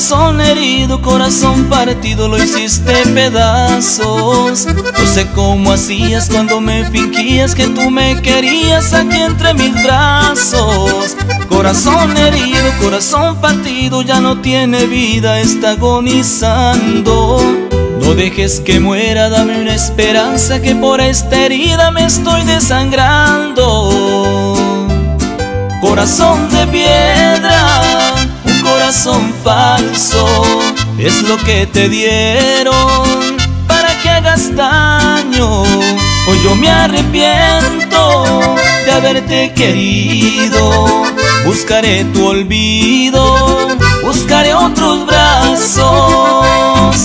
Corazón herido, corazón partido, lo hiciste pedazos. No sé cómo hacías cuando me fingías que tú me querías aquí entre mis brazos. Corazón herido, corazón partido, ya no tiene vida, está agonizando. No dejes que muera, dame una esperanza, que por esta herida me estoy desangrando. Corazón de piedra, un corazón falso, es lo que te dieron para que hagas daño. Hoy yo me arrepiento de haberte querido. Buscaré tu olvido, buscaré otros brazos.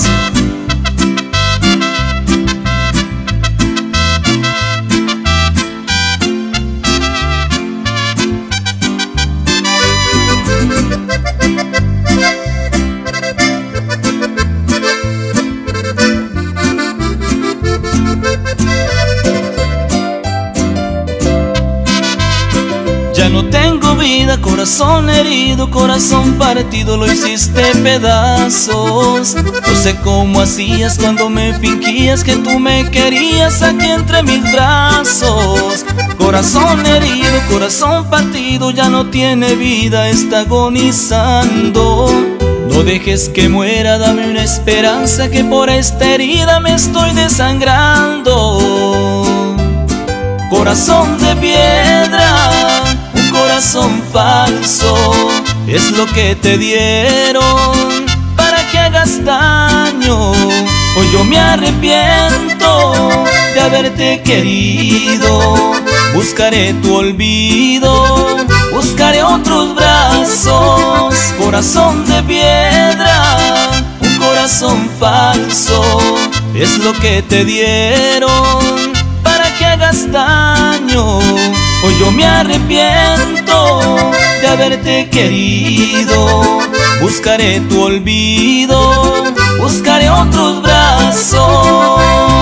Ya no tengo vida, corazón herido, corazón partido, lo hiciste pedazos. No sé cómo hacías cuando me fingías que tú me querías aquí entre mis brazos. Corazón herido, corazón partido, ya no tiene vida, está agonizando. No dejes que muera, dame una esperanza, que por esta herida me estoy desangrando. Corazón de piedra, un corazón falso, es lo que te dieron para que hagas daño. Hoy yo me arrepiento de haberte querido. Buscaré tu olvido, buscaré otros brazos. Corazón de piedra, un corazón falso, es lo que te dieron para que hagas daño. Hoy yo me arrepiento de haberte querido. Buscaré tu olvido, buscaré otros brazos.